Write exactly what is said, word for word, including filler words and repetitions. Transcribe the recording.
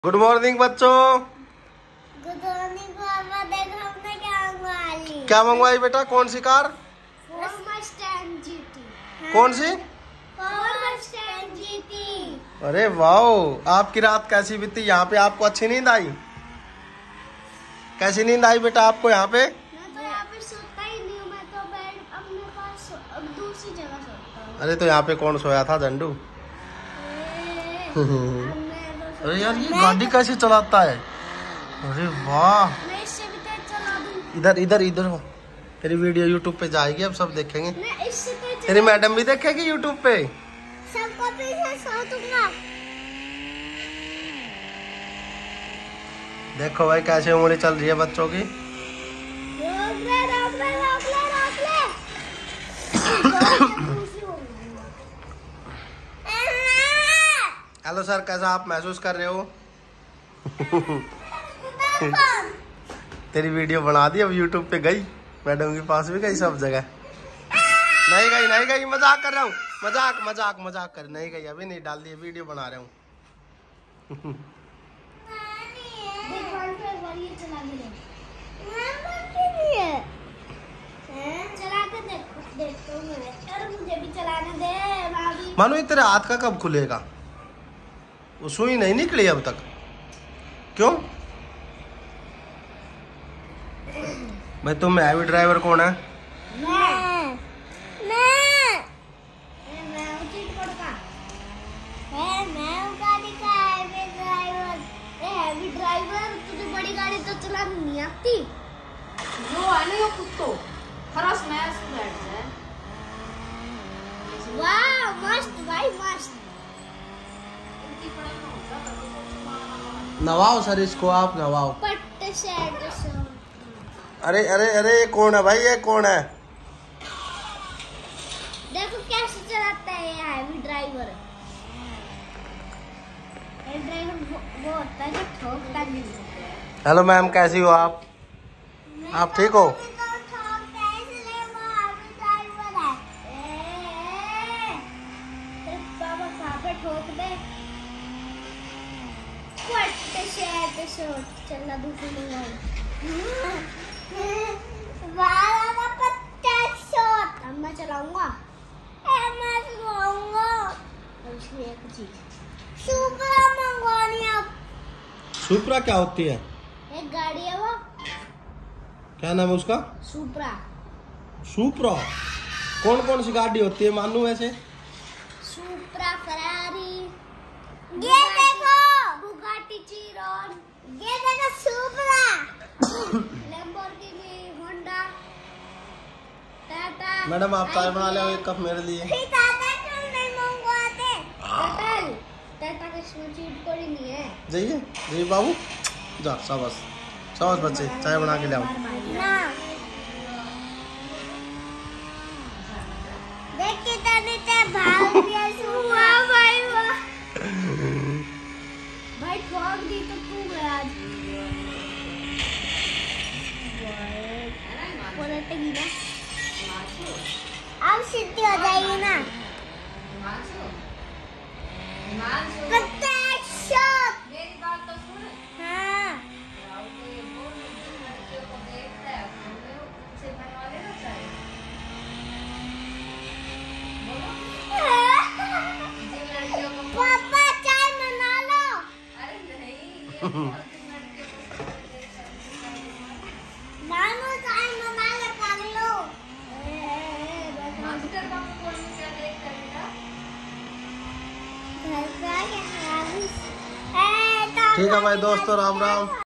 Good morning बच्चों। Good morning पापा। देखो हमने क्या मंगवाई। क्या मंगवाई बेटा? कौन सी कार? Ford Mustang GT. कौन सी? Ford Mustang GT. अरे वाह, आपकी रात कैसी बीती? यहाँ पे आपको अच्छी नींद आई? कैसी नींद आई बेटा आपको यहाँ पे? मैं तो यहाँ पे सोता ही नहीं हूँ। मैं तो बेड अपने पास अब दूसरी जगह सोता हूँ। अरे तो यहाँ पे कौन सोया था झंडू? अरे यार ये गाड़ी कैसे चलाता है? अरे वाह, मैं इससे भी तेज चला दूँ। इधर इधर इधर हो। तेरी वीडियो यूट्यूब पे जाएगी, अब सब देखेंगे। मैं इससे तेज तेरी मैडम भी देखेगी यूट्यूब पे। सबको पीछे सो दूंगा। देखो भाई कैसे उंगली चल रही है बच्चों की। रोक ले, रोक ले, रोक ले, रोक ले। हेलो सर, कैसा आप महसूस कर रहे हो? तेरी वीडियो बना दी, अब यूट्यूब पे गई, मैडम के पास भी गई, सब जगह। नहीं गई, नहीं गई, मजाक कर रहा हूँ, मजाक मजाक मजाक कर। नहीं गई, अभी नहीं डाल दी, वीडियो बना रहा हूँ। मानो ये तेरे हाथ का कब खुलेगा? वो सुई नहीं निकली अब तक, क्यों? भाई तुम में हैवी ड्राइवर कौन है? मैं मैं मैं उचित पड़ता है। मैं हूँ गाड़ी का हैवी ड्राइवर। ए हैवी ड्राइवर, तुझे बड़ी गाड़ी तो चलानी नहीं आती? जो है ना ये कुत्तो खरा स्मैश बैठ है। वाह मस्त भाई मस्त। नवाओ सर इसको, आप नवाओ। पट्ट शेड सो। अरे अरे अरे ये कौन है भाई? ये कौन है? देखो कैसे चलाता है ये हैवी ड्राइवर। ये ड्राइवर वो होता है जो ठोकता नहीं। हेलो मैम, कैसी हो आप? आप ठीक हो? चला दूसरी मैं चलाऊंगा। मैं चलाऊंगा। एक चीज सुपरा मंगवानी। अब सुपरा क्या होती है? एक गाड़ी है वो। क्या नाम है उसका? सुपरा। सुपरा कौन कौन सी गाड़ी होती है मानू वैसे? सुपरा, फरारी, ये देखो बुगाटी चिरॉन, ये देखो Supra, Lamborghini, Honda, Tata. Madam आप चाय बना ले एक कप मेरे लिए। टाटा क्यों नहीं मंगवाते? टाटा टाटा का चीट कोई नहीं है। जाइए जाइए बाबू, जा। शाबाश शाबाश बच्चे, चाय बना के ले आओ। ना देख के तने ते भाग दिया सुआ। भाई वाह भाई, ठोक दी तो तू गया आज। पलटेगी ना, अब सीधी हो जाएगी ना। प्रत्येक शॉट। मेरी बात तो सुन। हाँ लड़कियों को देखता है, उनसे बनवा लेना चाहिए। जिन लड़कियों को पापा चाय बना लो। अरे नहीं, नानू चाय बना ले कर लो। मास्टर का फोन में क्या देखता है बेटा? घर का क्या? ठीक है भाई दोस्तों, राम राम।